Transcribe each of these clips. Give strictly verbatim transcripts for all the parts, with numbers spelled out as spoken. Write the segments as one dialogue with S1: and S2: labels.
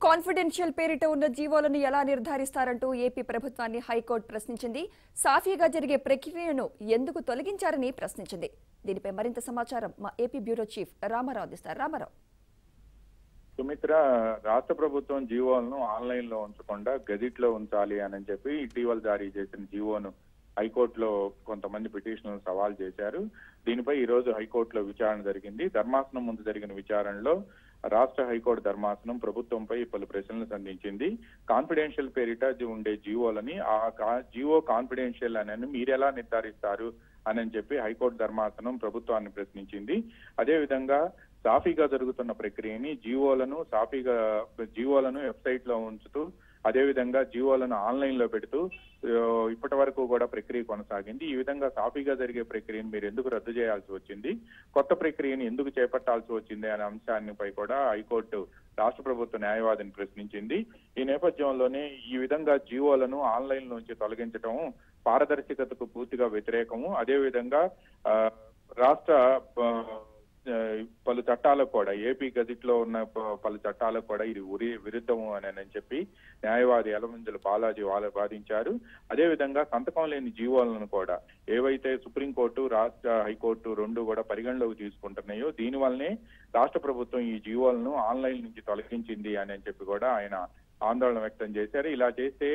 S1: Confidential పేరిట ఉన్న జీవోలను ఎలా నిర్ధారిస్తారంటూ ఏపీ ప్రభుత్వాన్ని హైకోర్టు ప్రశ్నించింది. సాఫీగా జరిగే ప్రక్రియను ఎందుకు తొలగించారని ప్రశ్నించింది. దీనిపై మరింత సమాచారం మా ఏపీ బ్యూరో చీఫ్ రామారావు అందిస్తారు. రామారావు.
S2: సుమిత్ర, రాష్ట్ర ప్రభుత్వం జీవోలను ఆన్లైన్ లో ఉంచకుండా గెజిట్ లో ఉంచాలి అని చెప్పి ఇటీవల జారీ చేసిన జీవోను హైకోర్టులో కొంతమంది పిటిషనర్లు సవాల్ చేశారు. దీనిపై ఈ రోజు హైకోర్టులో విచారణ జరిగింది. ధర్మాసనం ముందు జరిగిన విచారణలో రాష్ట్ర హైకోర్టు ధర్మాసనం ప్రభుత్వంపై పలు ప్రశ్నలు సంధించింది. కాన్ఫిడెన్షియల్ పేరిట ఉండే జీవోలని ఆ జీవో కాన్ఫిడెన్షియల్ అని మీరెలా నిర్ధారిస్తారు అని చెప్పి హైకోర్టు ధర్మాసనం ప్రభుత్వాన్ని ప్రశ్నించింది. అదేవిధంగా సాఫీగా జరుగుతున్న ప్రక్రియని జీవోలను సాఫీగా జీవోలను వెబ్సైట్ లో ఉంచుతూ అదేవిధంగా జీవోలను ఆన్లైన్ లో పెడుతూ ఇప్పటి వరకు కూడా ప్రక్రియ కొనసాగింది. ఈ విధంగా సాఫీగా జరిగే ప్రక్రియను మీరు ఎందుకు రద్దు చేయాల్సి వచ్చింది, కొత్త ప్రక్రియను ఎందుకు చేపట్టాల్సి వచ్చింది అనే అంశాన్నిపై కూడా హైకోర్టు రాష్ట్ర ప్రభుత్వ న్యాయవాదిని ప్రశ్నించింది. ఈ నేపథ్యంలోనే ఈ విధంగా జీవోలను ఆన్లైన్ నుంచి తొలగించడం పారదర్శకతకు పూర్తిగా వ్యతిరేకము. అదేవిధంగా రాష్ట్ర పలు చట్టాలకు కూడా ఏపీ గజిట్ లో ఉన్న పలు చట్టాలకు కూడా ఇది ఉరి విరుద్ధము అని చెప్పి న్యాయవాది యలమంచిలి బాలాజీ వాదించారు. అదేవిధంగా సంతకం లేని జీవోలను కూడా ఏవైతే సుప్రీంకోర్టు రాష్ట్ర హైకోర్టు రెండు కూడా పరిగణలోకి తీసుకుంటున్నాయో దీనివల్లనే రాష్ట్ర ప్రభుత్వం ఈ జీవోలను ఆన్లైన్ నుంచి తొలగించింది అని చెప్పి కూడా ఆయన ఆందోళన వ్యక్తం చేశారు. ఇలా చేస్తే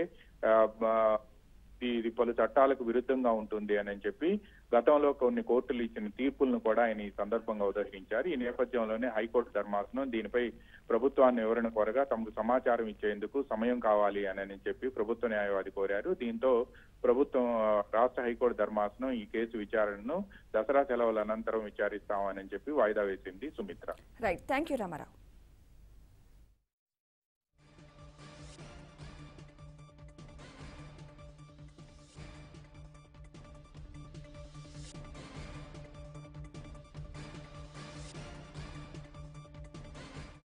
S2: ఇది పలు చట్టాలకు విరుద్ధంగా ఉంటుంది అని చెప్పి గతంలో కొన్ని కోర్టులు ఇచ్చిన తీర్పులను కూడా ఆయన ఈ సందర్భంగా ఉదహరించారు. ఈ నేపథ్యంలోనే హైకోర్టు ధర్మాసనం దీనిపై ప్రభుత్వాన్ని వివరణ కోరగా తమకు సమాచారం ఇచ్చేందుకు సమయం కావాలి అని చెప్పి ప్రభుత్వ న్యాయవాది కోరారు. దీంతో ప్రభుత్వం రాష్ట్ర హైకోర్టు ధర్మాసనం ఈ కేసు విచారణను దసరా సెలవుల అనంతరం విచారిస్తామని చెప్పి వాయిదా వేసింది. Sumitra.
S1: Right, thank you Ramarao.